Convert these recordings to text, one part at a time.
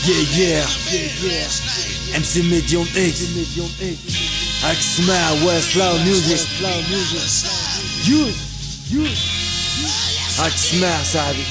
yeah MC Medium X هاك تسمع ويست لاو ميوزك هاك تسمع صاحبي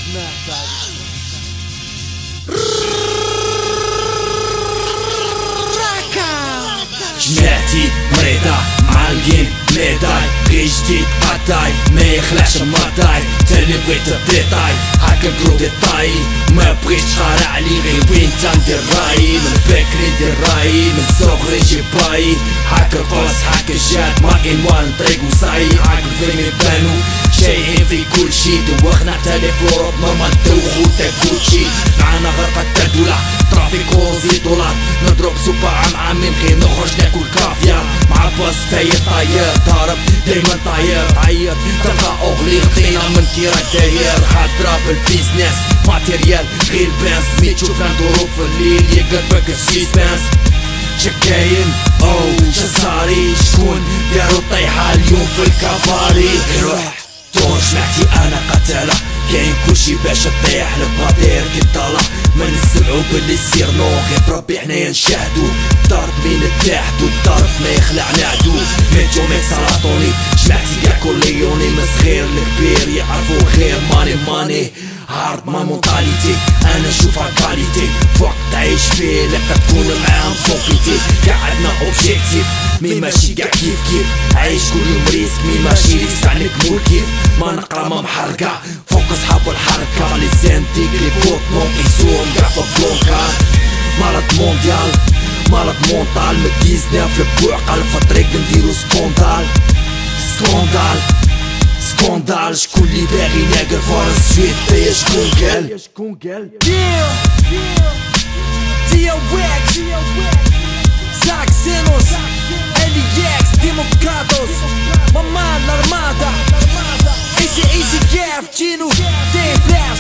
جماعتي مريضة معالقين ميداي غير جديد قطاي ما يخلعش المطاي تاني بغيت الديتاي هاكا جروب ديتاي ما بغيتش خارع علي غير وين تندير راي من بكري ندير راي من صغري جي باي هاكا القوس هاكا الجاد ما كاين والو نطيق وصاي هاكا الفيلم يبانو شايعين في كل شي دوخنا حتى في اوروب نورمال دوخو تا كلشي معانا غرقة تا دولار ترافيك وزي دولار نضرب سوبر عامين غير نخرج ناكل كافيار مع باص تاير طاير ضارب دايما طاير عيط تلقى اغلي خطينا من كيراك داير حاضرة بالبيزنس ماتيريال غير بانس مي تشوفنا ندورو في الليل يقلبك السيسبانس شكاين او شصاري شكون دارو طيحة اليوم في الكافاري روح دور جماعتي انا قتالة كاين كلشي باش تطيح الباطير كي طالع ما نسمعو باللي يصير نو غير بربي حنايا نشاهدو ضرب مين نتاحدو الضرب ما يخلعنا عدو ميتو ميك سلاطوني جماعتي كاع كوليوني من صغير لكبير يعرفو غير ماني هارد ما مونتاليتي انا نشوفها كاليتي فوق تعيش فيه لقد تكون معاهم سوبيتي كاع عندنا اوبجيكتيف مي ماشي كاع كيف عايش كل يوم ريسك مي ماشي ريسك عنك مول كيف ما نقرا ما محرقة فوق صحاب الحركة لي سانتيك لي بوت نون يسوم كاع في بلونكار مرض مونديال مرض مونطال من 19 في البوعقة في الطريق نديرو سكوندال شكون لي باغي ناقر فارس سويت تايا شكون قال ديا ويكس زاك زينوس الياكس ديموكراتوس ماما الارمادا ايزي كيف جينو دي بلاس